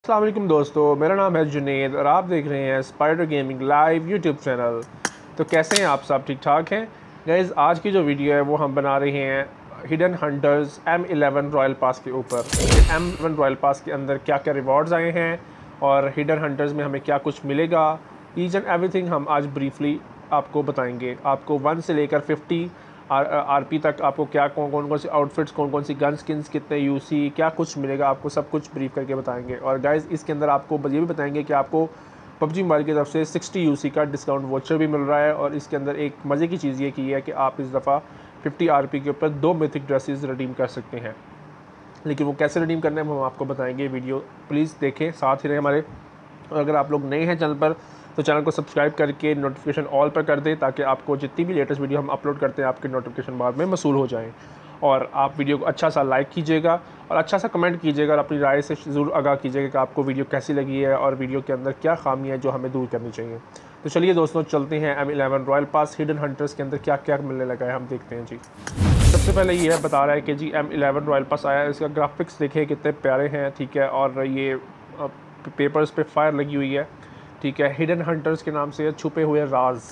अस्सलाम वालेकुम दोस्तों, मेरा नाम है जुनेद और आप देख रहे हैं spider gaming live YouTube channel. तो कैसे हैं आप सब? ठीक ठाक हैं गाइज़। आज की जो वीडियो है वो हम बना रहे हैं hidden hunters M11 royal pass के ऊपर। M11 रॉयल पास के अंदर क्या क्या रिवॉर्ड्स आए हैं और हिडन हंटर्स में हमें क्या कुछ मिलेगा, ईच एंड एवरीथिंग हम आज ब्रीफली आपको बताएंगे। आपको 1 से लेकर 50 आरपी तक आपको क्या कौन सी आउटफिट्स, कौन सी गन स्किन्स, कितने यूसी, क्या कुछ मिलेगा, आपको सब कुछ ब्रीफ करके बताएंगे। और गाइज़ इसके अंदर आपको ये भी बताएंगे कि आपको पबजी मोबाइल की तरफ से 60 यूसी का डिस्काउंट वोचर भी मिल रहा है। और इसके अंदर एक मज़े की चीज़ ये की है कि आप इस दफ़ा 50 आरपी के ऊपर 2 मिथिक ड्रेसेस रिडीम कर सकते हैं। लेकिन वो कैसे रिडीम करने हैं हम आपको बताएंगे। वीडियो प्लीज़ देखें, साथ ही रहे हमारे। और अगर आप लोग नए हैं चैनल पर तो चैनल को सब्सक्राइब करके नोटिफिकेशन ऑल पर कर दें, ताकि आपको जितनी भी लेटेस्ट वीडियो हम अपलोड करते हैं आपके नोटिफिकेशन बाद में मसूल हो जाएं। और आप वीडियो को अच्छा सा लाइक कीजिएगा और अच्छा सा कमेंट कीजिएगा और अपनी राय से ज़रूर आगाह कीजिएगा कि आपको वीडियो कैसी लगी है और वीडियो के अंदर क्या खामियाँ है जो हमें दूर करनी चाहिए। तो चलिए दोस्तों, चलते हैं M11 royal pass hidden hunters के अंदर क्या क्या मिलने लगा है, हम देखते हैं जी। सबसे पहले ये है बता रहा है कि जी M11 रॉयल पास आया है। इसका ग्राफिक्स देखें कितने प्यारे हैं, ठीक है। और ये पेपर्स पे फायर लगी हुई है, ठीक है। हिडन हंटर्स के नाम से छुपे हुए राज,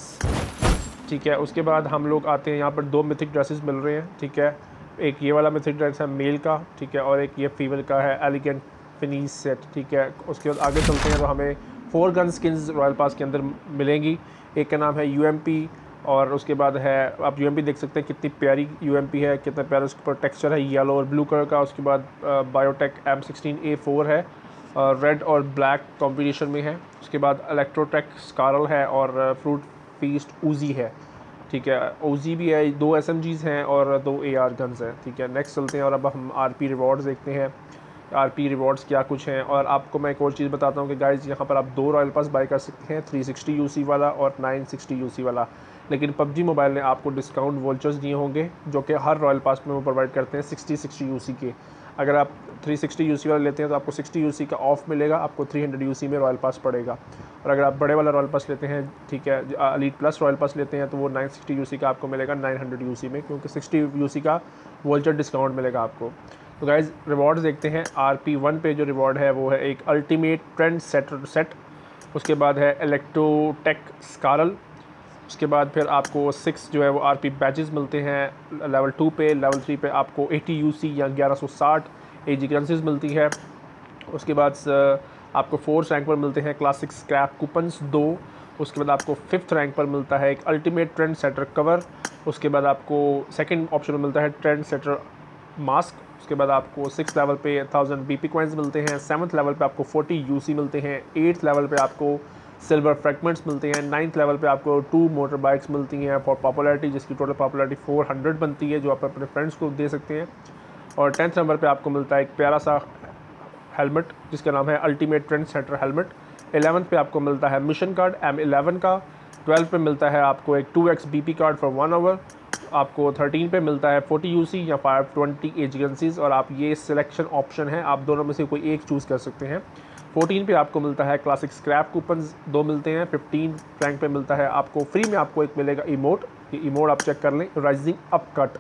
ठीक है। उसके बाद हम लोग आते हैं, यहाँ पर 2 मिथिक ड्रेसेस मिल रहे हैं, ठीक है। एक ये वाला मिथिक ड्रेस है मेल का, ठीक है, और एक ये फीमेल का है एलिगेंट फिनीस सेट, ठीक है। उसके बाद आगे चलते हैं तो हमें 4 गन स्किन्स रॉयल पास के अंदर मिलेंगी। एक का नाम है UMP और उसके बाद है, आप UMP देख सकते हैं कितनी प्यारी UMP है, कितना प्यारा उसके ऊपर टेक्सचर है येलो और ब्लू कलर का। उसके बाद बायोटेक M16A4 है, रेड और ब्लैक कॉम्बिनेशन में है। उसके बाद इलेक्ट्रोटेक स्कारल है और फ्रूट फीस्ट ऊजी है, ठीक है। ऊजी भी है, 2 SMGs हैं और 2 AR गन्स हैं, ठीक है। नेक्स्ट चलते हैं और अब हम RP रिवॉर्ड्स देखते हैं। RP रिवॉर्ड्स क्या कुछ हैं। और आपको मैं एक और चीज़ बताता हूँ कि गाइज़ यहाँ पर आप 2 रॉयल पास बाय कर सकते हैं, 360 यूसी वाला और 960 यूसी वाला। लेकिन पबजी मोबाइल ने आपको डिस्काउंट वोचर्स दिए होंगे जो कि हर रॉयल पास में वो प्रोवाइड करते हैं 60 यूसी के। अगर आप 360 यूसी वाला लेते हैं तो आपको 60 यूसी का ऑफ मिलेगा, आपको 300 यूसी में रॉयल पास पड़ेगा। और अगर आप बड़े वाला रॉयल पास लेते हैं, ठीक है, एलीट प्लस रॉयल पास लेते हैं, तो वो 960 यूसी का आपको मिलेगा 900 यूसी में, क्योंकि 60 यूसी का वोल्चर डिस्काउंट मिलेगा आपको। तो गाइज़ रिवॉर्ड्स देखते हैं। RP1 पे जो रिवॉर्ड है वो है एक अल्टीमेट ट्रेंड सेटर सेट। उसके बाद है इलेक्ट्रोटेक स्कारल। उसके बाद फिर आपको 6 जो है वो RP बैचेस मिलते हैं लेवल 2 पे। लेवल 3 पे आपको 80 यूसी या 1160 AG करेंसीज मिलती है। उसके बाद आपको 4th रैंक पर मिलते हैं क्लासिक स्क्रैप कूपन्स 2। उसके बाद आपको 5th रैंक पर मिलता है एक अल्टीमेट ट्रेंड सेटर कवर। उसके बाद आपको 2nd ऑप्शन में मिलता है ट्रेंड सेटर मास्क। उसके बाद आपको 6th लेवल पे 1000 BP कॉइन्स मिलते हैं। 7th लेवल पे आपको 40 यूसी मिलते हैं। 8th लेवल पे आपको सिल्वर फ्रैगमेंट्स मिलते हैं। 9th लेवल पे आपको 2 मोटर बाइक्स मिलती हैं फॉर पॉपुलैरिटी, जिसकी टोटल पॉपुलैरिटी 400 बनती है, जो आप अपने फ्रेंड्स को दे सकते हैं। और 10th नंबर पे आपको मिलता है एक प्यारा सा हेलमेट जिसका नाम है ultimate trend setter helmet. 11th पे आपको मिलता है मिशन कार्ड M11 का। 12th पे मिलता है आपको एक 2x BP card for 1 our. आपको 13 पे मिलता है 40 यूसी या 520 एज गन्सीज। और आप ये सिलेक्शन ऑप्शन है, आप दोनों में से कोई एक चूज़ कर सकते हैं। 14 पे आपको मिलता है क्लासिक स्क्रैप कूपन्स 2 मिलते हैं। 15 रैंक पे मिलता है आपको फ्री में आपको एक मिलेगा इमोट। ये इमोट आप चेक कर लें, rising up cut.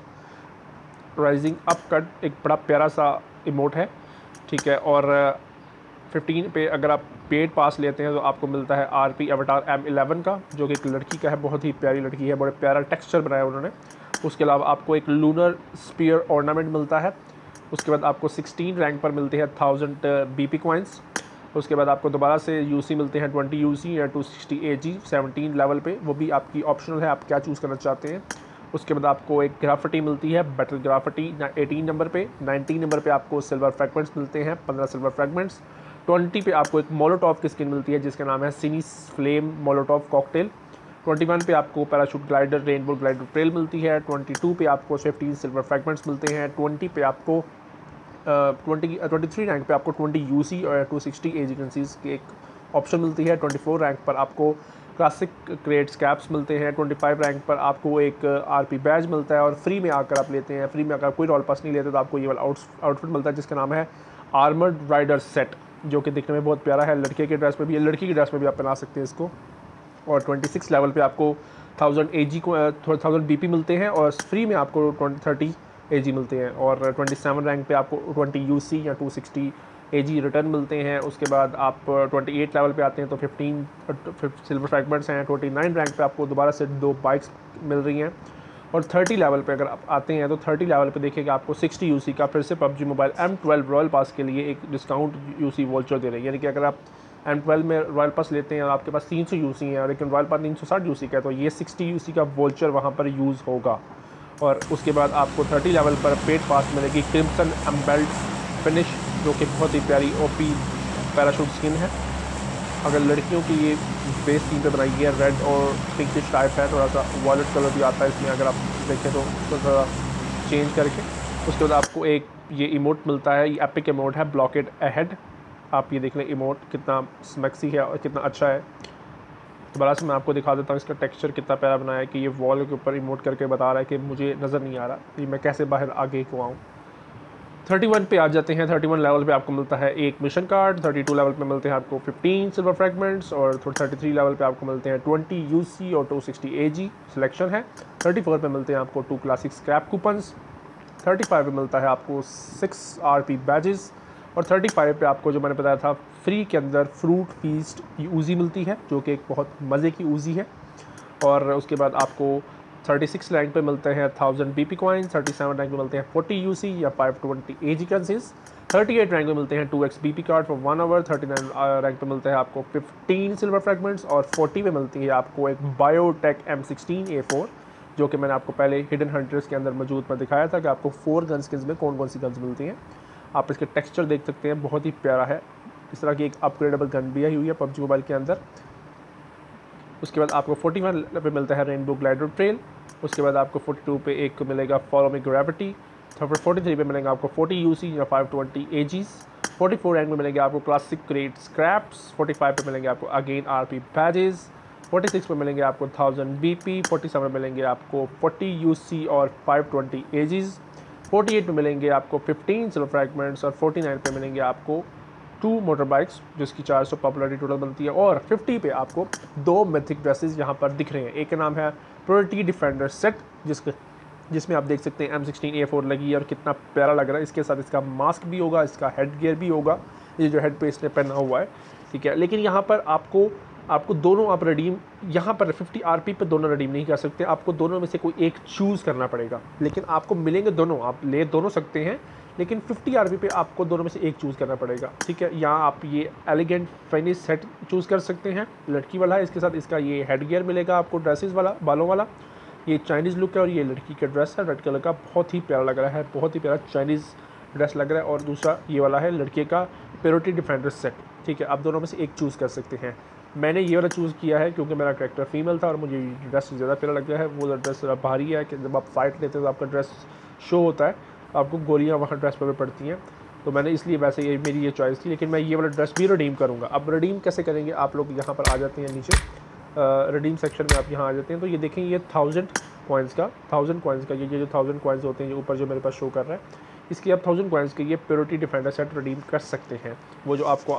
Rising up cut एक बड़ा प्यारा सा इमोट है, ठीक है। और 15 पे अगर आप पेड पास लेते हैं तो आपको मिलता है RP अवतार M11 का, जो कि एक लड़की का है, बहुत ही प्यारी लड़की है, बड़े प्यारा टेक्सचर बनाया उन्होंने। उसके अलावा आपको एक लूनर स्पीयर ऑर्नामेंट मिलता है। उसके बाद आपको 16 रैंक पर मिलते हैं 1000 BP कॉइन्स। उसके बाद आपको दोबारा से यूसी मिलते हैं 20 यूसी या 260 AG 17 लेवल पे, वो भी आपकी ऑप्शनल है, आप क्या चूज़ करना चाहते हैं। उसके बाद आपको एक ग्राफिटी मिलती है, बैटल ग्राफिटी 18 नंबर पे। 19 नंबर पे आपको सिल्वर फ्रैगमेंट्स मिलते हैं, 15 सिल्वर फ्रैगमेंट्स। 20 पे आपको एक मोलोटॉव की स्किन मिलती है जिसका नाम है सिनी फ्लेम मोलोटॉव कॉकटेल। 21 पे आपको parachute glider rainbow glider trail मिलती है। 22 पे आपको 15 सिल्वर फ्रैगमेंट्स मिलते हैं। 20 पे आपको 23 रैंक पे आपको 20 यूसी और 260 एज करेंसीज की एक ऑप्शन मिलती है। 24 रैंक पर आपको क्लासिक क्रेट्स कैप्स मिलते हैं। 25 रैंक पर आपको एक RP बैज मिलता है और फ्री में आकर आप लेते हैं। फ्री में अगर कोई रॉयल पास नहीं लेते तो आपको ये वाला आउटफिट मिलता है जिसका नाम है आर्मर्ड राइडर सेट, जो कि दिखने में बहुत प्यारा है। लड़के के ड्रेस में भी, लड़की की ड्रेस में भी आप पहना सकते हैं इसको। और 26 लेवल पे आपको 1000 AG को 1000 BP मिलते हैं और फ्री में आपको 30 AG मिलते हैं। और 27 रैंक पे आपको 20 UC या 260 एजी रिटर्न मिलते हैं। उसके बाद आप 28 लेवल पे आते हैं तो 15 सिल्वर फ्रैगमेंट्स हैं। 29 रैंक पे आपको दोबारा से 2 बाइक्स मिल रही हैं। और 30 लेवल पे अगर आप आते हैं तो 30 लेवल पे देखिएगा आपको 60 यूसी का फिर से PUBG mobile M12 royal pass के लिए एक डिस्काउंट यूसी वोल्चर दे रही है। यानी कि अगर आप M12 में रॉयल पास लेते हैं और आपके पास 300 यूसी है और लेकिन रॉयल पास 360 यूसी का है तो ये 60 यूसी का वोल्चर वहाँ पर यूज़ होगा। और उसके बाद आपको 30 लेवल पर पेड पास मिलेगी क्रिम्सन एम्बेल्ड फिनिश, जो कि बहुत ही प्यारी ओपी पैराशूट स्किन है। अगर लड़कियों की ये बेस थीम पे बनाई गई है, रेड और पिंकिश टाइप है, थोड़ा सा वॉलेट कलर भी आता है इसमें अगर आप देखें तो थोड़ा चेंज करके। उसके बाद आपको एक ये इमोट मिलता है, ये एपिक इमोट है ब्लॉकेड अहेड। आप ये देख लें इमोट कितना स्मैक्सी है और कितना अच्छा है। दोबारा से मैं आपको दिखा देता हूँ इसका टेक्सचर कितना प्यारा बनाया है कि ये वॉल के ऊपर इमोट करके बता रहा है कि मुझे नज़र नहीं आ रहा कि मैं कैसे बाहर आगे को आऊँ। 31 पे आ जाते हैं। 31 लेवल पे आपको मिलता है एक मिशन कार्ड। 32 लेवल पे मिलते हैं आपको 15 सिल्वर फ्रैगमेंट्स और 33 लेवल पे आपको मिलते हैं 20 यूसी और 260 एजी सिलेक्शन है। 34 पे मिलते हैं आपको 2 क्लासिक स्क्रैप कूपन्स। 35 पे मिलता है आपको 6 आरपी बैजेस और 35 पे आपको जो मैंने बताया था फ्री के अंदर फ्रूट फीस्ट की ऊजी मिलती है, जो कि एक बहुत मज़े की ऊजी है। और उसके बाद आपको 36 रैंक पे मिलते हैं 1000 बीपी कॉइन। 37 रैंक पे मिलते हैं 40 यूसी या 520 एजी करेंसीज। 38 रैंक पे मिलते हैं 2x BP card for 1 hour. 39 rank पे मिलते हैं आपको 15 सिल्वर फ्रैगमेंट्स और 40 पे मिलती है आपको एक बायोटेक M16A4, जो कि मैंने आपको पहले हिडन हंटर्स के अंदर मौजूद पर दिखाया था कि आपको 4 गन स्किन्स में कौन कौन सी गन्स मिलती हैं। आप इसके टेक्सचर देख सकते हैं, बहुत ही प्यारा है। इस तरह की एक अपग्रेडेबल गन भी आई हुई है पबजी मोबाइल के अंदर। उसके बाद आपको 41 पे मिलता है रेनबो ग्लाइडर ट्रेल। उसके बाद आपको 42 पे एक मिलेगा फॉलो मी ग्रेविटी। 43 पे मिलेगा आपको 40 यूसी या 520 एजीज। 44 रैंक में मिलेंगे आपको क्लासिक क्रेट स्क्रैप्स। 45 पे मिलेंगे आपको अगेन आरपी पैजेस। 46 पे मिलेंगे आपको 1000 बीपी। 47 पे मिलेंगे आपको 40 यूसी और 520 एजीज। 48 पे मिलेंगे आपको 15 सिल्वर फ्रैगमेंट्स और 49 पे मिलेंगे आपको 2 मोटर बाइक्स, जिसकी 400 पॉपुलरिटी टोटल बनती है। और 50 पे आपको 2 मिथिक ड्रेसेस यहाँ पर दिख रहे हैं। एक का नाम है प्योरिटी डिफेंडर सेट, जिसमें आप देख सकते हैं M16A4 लगी है और कितना प्यारा लग रहा है। इसके साथ इसका मास्क भी होगा, इसका हेड गियर भी होगा, ये जो हेड पे इसने पहना हुआ है, ठीक है। लेकिन यहाँ पर आपको दोनों आप रिडीम यहाँ पर 50 आरपी पे दोनों रिडीम नहीं कर सकते। आपको दोनों में से कोई एक चूज़ करना पड़ेगा, लेकिन आपको मिलेंगे दोनों, आप ले दोनों सकते हैं, लेकिन 50 आरपी पे आपको दोनों में से एक चूज़ करना पड़ेगा, ठीक है। यहाँ आप ये एलिगेंट फिनिश सेट चूज़ कर सकते हैं, लड़की वाला है। इसके साथ इसका ये हेड गियर मिलेगा आपको ड्रेसेस वाला, बालों वाला। ये चाइनीज़ लुक है और ये लड़की का ड्रेस है रेड कलर का, बहुत ही प्यारा लग रहा है, बहुत ही प्यारा चाइनीज़ ड्रेस लग रहा है। और दूसरा ये वाला है लड़के का प्योरिटी डिफेंडर सेट, ठीक है। आप दोनों में से एक चूज़ कर सकते हैं। मैंने ये वाला चूज़ किया है क्योंकि मेरा कैरेक्टर फीमेल था और मुझे ड्रेस ज़्यादा प्यारा लग रहा है। वो ड्रेस ज़रा भारी है कि जब आप फाइट लेते हो तो आपका ड्रेस शो होता है, आपको गोलियां वहाँ ड्रेस पर पड़ती हैं, तो मैंने इसलिए वैसे ये मेरी ये चॉइस थी। लेकिन मैं ये वाला ड्रेस भी रिडीम करूँगा। अब रिडीम कैसे करेंगे, आप लोग यहाँ पर आ जाते हैं नीचे रिडीम सेक्शन में, आप यहाँ आ जाते हैं तो ये देखें ये 1000 कॉइन्स का ये जो 1000 कॉइन्स होते हैं, ये ऊपर जो मेरे पास शो कर रहा है, इसकी आप 1000 कॉइन्स के ये प्योरिटी डिफेंडर सेट रिडीम कर सकते हैं। वो जो आपको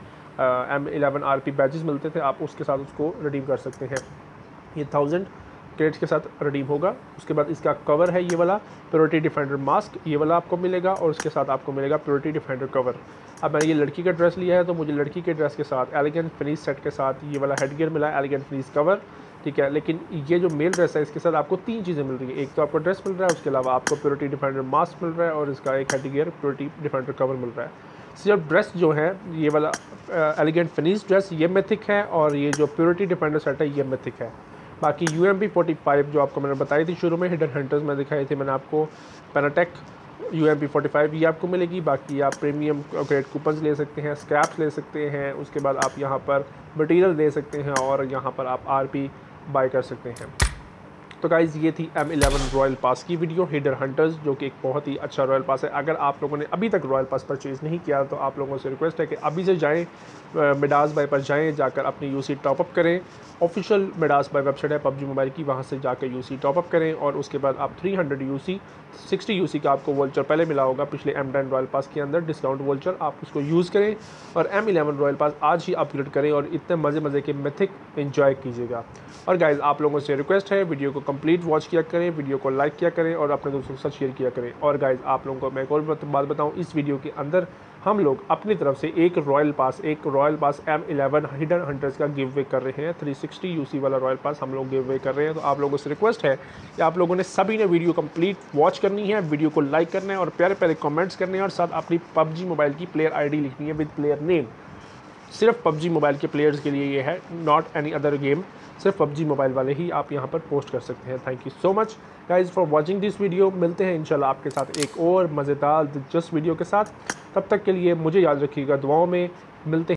M11 आरपी बैजेस मिलते थे, आप उसके साथ उसको रिडीम कर सकते हैं। ये 1000 क्रेड्स के साथ रिडीम होगा। उसके बाद इसका कवर है ये वाला प्योरिटी डिफेंडर मास्क, ये वाला आपको मिलेगा और उसके साथ आपको मिलेगा प्योरिटी डिफेंडर कवर। अब मैंने ये लड़की का ड्रेस लिया है तो मुझे लड़की के ड्रेस के साथ एलिगेंट फिनिश सेट के साथ ये वाला हेड गियर मिला है, एलिगेंट फिनिश कवर, ठीक है। लेकिन ये जो मेल ड्रेस है इसके साथ आपको 3 चीज़ें मिल रही है। एक तो आपको ड्रेस मिल रहा है, उसके अलावा आपको प्योरिटी डिफेंडर मास्क मिल रहा है और इसका एक head gear purity defender cover मिल रहा है। सिर्फ ड्रेस जो है ये वाला एलिगेंट फिनिश ड्रेस ये मिथिक है और ये जो प्योरिटी डिफेंडर सेट है ये मिथिक है। बाकी UMP45 जो आपको मैंने बताई थी शुरू में, हिडन हंटर्स में दिखाई थी मैंने आपको, पेनाटेक UMP45 ये आपको मिलेगी। बाकी आप प्रीमियम ग्रेड कूपन्स ले सकते हैं, स्क्रैप्स ले सकते हैं, उसके बाद आप यहाँ पर मटेरियल दे सकते हैं और यहाँ पर आप RP बाय कर सकते हैं। तो गाइज़ ये थी M11 रॉयल पास की वीडियो, हिडन हंटर्स, जो कि एक बहुत ही अच्छा रॉयल पास है। अगर आप लोगों ने अभी तक रॉयल पास परचेज़ नहीं किया तो आप लोगों से रिक्वेस्ट है कि अभी से जाएं, मिडास बाय पर जाएं, जाकर अपनी UC टॉपअप करें। ऑफिशियल मिडास बाय वेबसाइट है पबजी मोबाइल की, वहाँ से जाकर UC टॉपअप करें और उसके बाद आप 300 UC 60 UC का आपको वोल्चर पहले मिला होगा पिछले M10 रॉयल पास के अंदर, डिस्काउंट वोल्चर, आप उसको यूज़ करें और M11 रॉयल पास आज ही अपग्रेड करें और इतने मज़े के मिथिक एंजॉय कीजिएगा। और गाइज़ आप लोगों से रिक्वेस्ट है वीडियो को कंप्लीट वॉच किया करें, वीडियो को लाइक किया करें और अपने दोस्तों के साथ शेयर किया करें। और गाइज़ आप लोगों को मैं एक और बात बताऊँ, इस वीडियो के अंदर हम लोग अपनी तरफ से एक royal pass M11 hidden hunters का गिव वे कर रहे हैं। 360 यूसी वाला रॉयल पास हम लोग गिव वे कर रहे हैं। तो आप लोगों से रिक्वेस्ट है कि आप लोगों ने सभी ने वीडियो कंप्लीट वॉच करनी है, वीडियो को लाइक करना है और प्यारे प्यारे कमेंट्स करने हैं और साथ अपनी PUBG मोबाइल की प्लेयर आईडी लिखनी है विद प्लेयर नेम। सिर्फ PUBG मोबाइल के प्लेयर्स के लिए ये है, नॉट एनी अदर गेम। सिर्फ PUBG मोबाइल वाले ही आप यहाँ पर पोस्ट कर सकते हैं। Thank you so much guys for watching this video. मिलते हैं इंशाल्लाह आपके साथ एक और मज़ेदार दिलचस्प वीडियो के साथ। तब तक के लिए मुझे याद रखिएगा दुआओं में। मिलते हैं।